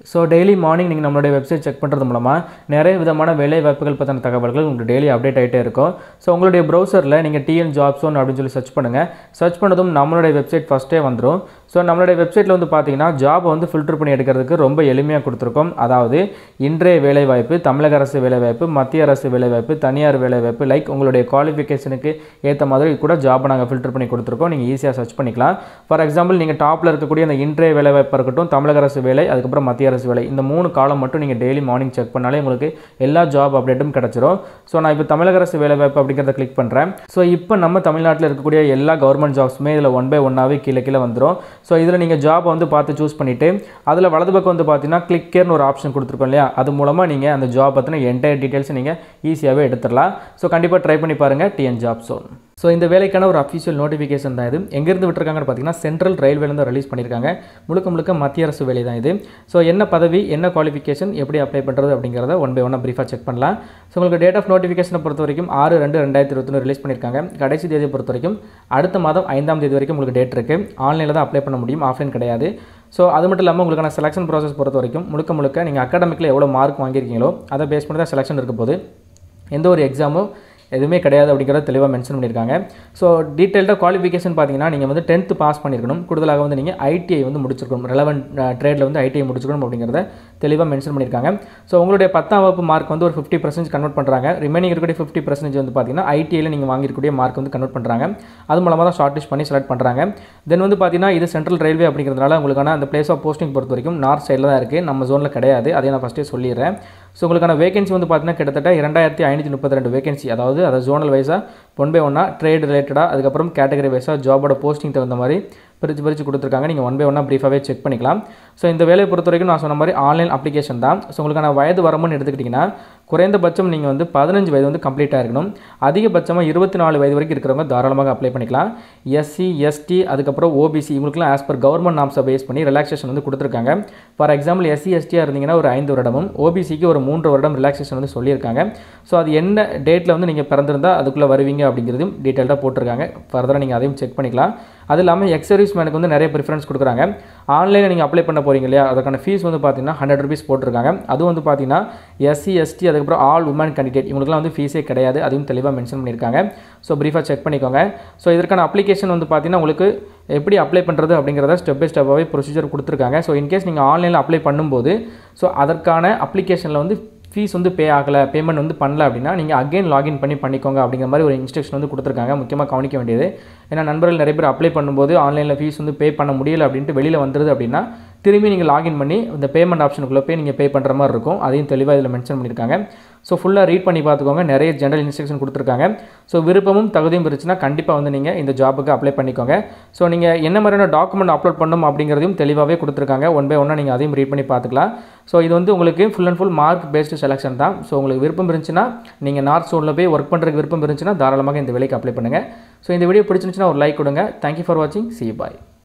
So daily morning நீங்கள் நம்மளுடைய website check பண்ணுறது மூலமாக நிறைய விதமான வேலை வாய்ப்புகள் பற்றின தகவல்கள் உங்களுக்கு டெய்லி அப்டேட் ஆகிட்டே இருக்கும். ஸோ உங்களுடைய ப்ரௌசரில் நீங்கள் TNJOBSZONE அப்படின்னு சொல்லி சர்ச் பண்ணுங்கள். சர்ச் பண்ணதும் நம்மளுடைய வெப்சைட் ஃபஸ்ட்டே வந்துடும். ஸோ நம்மளுடைய வெப்சைட்டில் வந்து பார்த்தீங்கன்னா ஜாப் வந்து ஃபில்டர் பண்ணி எடுக்கிறதுக்கு ரொம்ப எளிமையாக கொடுத்துருக்கோம். அதாவது இன்றைய வேலைவாய்ப்பு, தமிழக அரசு வேலைவாய்ப்பு, மத்திய அரசு வேலைவாய்ப்பு, தனியார் வேலைவாய்ப்பு, லைக் உங்களுடைய குவாலிஃபிகேஷனுக்கு ஏற்ற மாதிரி கூட ஜாப்பை நாங்கள் ஃபில்டர் பண்ணி கொடுத்துருக்கோம். நீங்கள் ஈஸியாக சர்ச் பண்ணிக்கலாம். ஃபார் எக்ஸாம்பிள் நீங்கள் டாப்பில் இருக்கக்கூடிய அந்த இன்றைய வேலைவாய்ப்பாக இருக்கட்டும், தமிழக அரசு வேலை, அதுக்கப்புறம் மத்திய அரசு வேலை, இந்த 3 காலம் மட்டும் நீங்கள் டெய்லி மார்னிங் செக் பண்ணாலே உங்களுக்கு எல்லா ஜாப் அப்டேட்டும் கிடச்சிரும். ஸோ நான் இப்போ தமிழக அரசு வேலைவாய்ப்பு அப்படிங்கிறத கிளிக் பண்ணுறேன். ஸோ இப்போ நம்ம தமிழ்நாட்டில் இருக்கக்கூடிய எல்லா கவர்மெண்ட் ஜாப்ஸுமே இதில் 1 by 1ஆகவே கீழே வந்துடும். ஸோ இதில் நீங்கள் ஜாப் வந்து பார்த்து சூஸ் பண்ணிவிட்டு அதில் வலது பக்கம் வந்து பார்த்தீங்கன்னா கிளிக்கேர்னு ஒரு ஆப்ஷன் கொடுத்துருக்கோம் இல்லையா, அது மூலமாக நீங்கள் அந்த ஜாப் பற்றின என்டையர் டீட்டெயில்ஸ் நீங்கள் ஈஸியாகவே எடுத்துடலாம். ஸோ கண்டிப்பாக ட்ரை பண்ணி பாருங்கள் TNJOBSZONE. ஸோ இந்த வேலைக்கான ஒரு அஃபிஷியல் நோட்டிஃபிகேஷன் தான் இது. எங்கேருந்து விட்டுருக்காங்கன்னு பார்த்தீங்கன்னா சென்ட்ரல் ரயில்வேலேருந்து ரிலீஸ் பண்ணியிருக்காங்க. முழுக்க மத்திய அரசு வேலை தான் இது. ஸோ என்ன பதவி, என்ன குவாலிஃபிகேஷன், எப்படி அப்ளை பண்ணுறது அப்படிங்கிறத 1 by 1 பிரீஃபாக செக் பண்ணலாம். ஸோ உங்களுக்கு டேட் ஆஃப் நோட்டிஃபிகேஷனை பொறுத்த வரைக்கும் 6/2/2021 ரிலீஸ் பண்ணியிருக்காங்க. கடைசி தேதியை பொறுத்த வரைக்கும் அடுத்த மாதம் 5ஆம் தேதி வரைக்கும் உங்களுக்கு டேட் இருக்குது. ஆன்லைனில் தான் அப்ளை பண்ண முடியும், ஆஃப்லைன் கிடையாது. ஸோ அது மட்டும் இல்லாமல் உங்களுக்கான செலெக்ஷன் ப்ராசஸ் பொறுத்த வரைக்கும் முழுக்க நீங்கள் அகாடமிக்கில் எவ்வளோ மார்க் வாங்கியிருக்கீங்களோ அதை பேஸ் பண்ணி தான் செலெக்ஷன் இருக்க போது. எந்த ஒரு எக்ஸாமும் எதுவுமே கிடையாது அப்படிங்கிறத தெளிவாக மென்ஷன் பண்ணியிருக்காங்க. ஸோ டீட்டெயில்டாக குவாலிஃபிகேஷன் பார்த்தீங்கன்னா நீங்கள் வந்து 10th பாஸ் பண்ணியிருக்கணும். கூடுதலாக வந்து நீங்கள் ITI வந்து முடிச்சிருக்கணும், ரெலவெண்ட் ட்ரேடில் வந்து ITI முடிச்சிருக்கணும் அப்படிங்கிறத தெளிவாக மென்ஷன் பண்ணியிருக்காங்க. ஸோ உங்களுடைய 10ஆம் வகுப்பு மார்க் வந்து ஒரு 50% கன்வெர்ட் பண்ணுறாங்க. ரிமைனிங் இருக்கக்கூடிய 50% வந்து பார்த்தீங்கன்னா ITIயில் நீங்கள் வாங்கியிருக்கக்கூடிய மார்க் வந்து கன்வெர்ட் பண்ணுறாங்க. அது மூலமாக தான் ஷார்ட் லிஸ்ட் பண்ணி செலக்ட் பண்ணுறாங்க. தென் வந்து பார்த்தீங்கன்னா இது சென்ட்ரல் ரயில்வே அப்படிங்கிறதுனால உங்களுக்கான அந்த பிளேஸ் ஆஃப் போஸ்டிங் பொறுத்த வரைக்கும் நார்த் சைடில் தான் இருக்குது, நம்ம ஜோனில் கிடையாது. அதை நான் ஃபஸ்ட்டே சொல்லிடுறேன். ஸோ உங்களுக்கான வேகன்சி வந்து பார்த்தீங்கன்னா கிட்டத்தட்ட 2532 வேகன்சி, அதாவது அதை ஜோனல் வைஸாக 1 by 1 ட்ரேட் ரிலேட்டடாக, அதுக்கப்புறம் கேட்டகரி வைஸாக ஜாபோட போஸ்டிங் தகுந்த மாதிரி பிரித்து கொடுத்துருக்காங்க. நீங்கள் 1 by 1 பிரீஃபாகவே செக் பண்ணிக்கலாம். ஸோ இந்த வேலையை பொறுத்த வரைக்கும் நான் சொன்ன மாதிரி ஆன்லைன் அப்ளிகேஷன் தான். ஸோ உங்களுக்கான வயது வரம்புன்னு எடுத்துக்கிட்டிங்கன்னா குறைந்தபட்சம் நீங்கள் வந்து 15 வயது வந்து கம்ப்ளீட்டாக இருக்கணும். அதிகபட்சமாக 24 வயது வரைக்கும் இருக்கிறவங்க தாராளமாக அப்ளை பண்ணிக்கலாம். SC ST அதுக்கப்புறம் OBC இவங்களுக்குலாம் ஆஸ் பர் கவர்மெண்ட் நாம்ஸை பேஸ் பண்ணி ரிலாக்ஸேஷன் வந்து கொடுத்துருக்காங்க. ஃபார் எக்ஸாம்பிள் SC STயாக இருந்தீங்கன்னா ஒரு 5 வருடமும், OBCக்கு ஒரு 3 வருடம் ரிலாக்ஸேஷன் வந்து சொல்லியிருக்காங்க. ஸோ அது என்ன டேட்டில் வந்து நீங்கள் பிறந்திருந்தால் அதுக்குள்ளே வருவீங்க அப்படிங்கிறதும் டீட்டெயில்டாக போட்டிருக்காங்க. ஃபர்தராக நீங்கள் அதையும் செக் பண்ணிக்கலாம். அது இல்லாமல் எக்ஸர்வீஸ் மேனுக்கு வந்து நிறைய ப்ரிஃபரன்ஸ் கொடுக்குறாங்க. ஆன்லைனில் நீங்கள் அப்ளை பண்ண போகிறீங்க இல்லையா, அதுக்கான ஃபீஸ் வந்து பார்த்தீங்கன்னா 100 rupees போட்டிருக்காங்க. அதுவும் வந்து பார்த்தீங்கன்னா SC ST அதுக்கப்புறம் ஆல் உமன் கேண்டிடேட் இவங்களுக்குலாம் வந்து ஃபீஸே கிடையாது, அதையும் தெளிவாக மென்ஷன் பண்ணியிருக்காங்க. ஸோ பிரீஃபாக செக் பண்ணிக்கோங்க. ஸோ இதற்கான அப்ளிகேஷன் வந்து பார்த்தீங்கன்னா உங்களுக்கு எப்படி அப்ளை பண்ணுறது அப்படிங்கிறத ஸ்டெப் பை ஸ்டெப்பாகவே ப்ரொசீஜர் கொடுத்துருக்காங்க. ஸோ இன்கேஸ் நீங்கள் ஆன்லைனில் அப்ளை பண்ணும்போது ஸோ அதற்கான அப்ளிகேஷனில் வந்து ஃபீஸ் வந்து பே ஆகலை, பேமெண்ட் வந்து பண்ணல அப்படின்னா நீங்கள் அகைன் லாகின் பண்ணிக்கோங்க அப்படிங்கிற மாதிரி ஒரு இன்ஸ்ட்ரக்ஷன் வந்து கொடுத்துருக்காங்க. முக்கியமாக கவனிக்க வேண்டியது, ஏன்னா நண்பர்கள் நிறைய பேர் அப்ளை பண்ணும்போது ஆன்லைனில் ஃபீஸ் வந்து பே பண்ண முடியல அப்படின்ட்டு வெளியில் வந்துடுது அப்படின்னா திரும்பி நீங்கள் லாகின் பண்ணி இந்த பேமெண்ட் ஆப்ஷனுக்குள்ளே போய் நீங்கள் பே பண்ணுற மாதிரி இருக்கும். அதையும் தெளிவாக இதில் மென்ஷன் பண்ணியிருக்காங்க. ஸோ ஃபுல்லாக ரீட் பண்ணி பார்த்துக்கோங்க. நிறைய ஜென்ரல் இன்ஸ்ட்ரக்ஷன் கொடுத்துருக்காங்க. ஸோ விருப்பமும் தகுதியும் இருந்துச்சுன்னா கண்டிப்பாக வந்து நீங்கள் இந்த ஜாபுக்கு அப்ளை பண்ணிக்கோங்க. ஸோ நீங்கள் என்ன மாதிரியான டாக்குமெண்ட் அப்லோட் பண்ணணும் அப்படிங்கிறதையும் தெளிவாகவே கொடுத்துருக்காங்க. 1 by 1 நீங்கள் அதையும் ரீட் பண்ணி பார்த்துக்கலாம். ஸோ இது வந்து உங்களுக்கு full and full mark based selection தான். ஸோ உங்களுக்கு விருப்பம் இருந்துச்சுன்னா நீங்கள் நார்த் சோனில் போய் ஒர்க் பண்ணுறதுக்கு விருப்பம் இருந்துச்சுன்னா தாராளமாக இந்த வேலைக்கு அப்ளை பண்ணுங்கள். ஸோ இந்த வீடியோ பிடிச்சிருந்துச்சுன்னா ஒரு லைக் கொடுங்க. தேங்க்யூ ஃபார் வாட்சிங். See you, bye.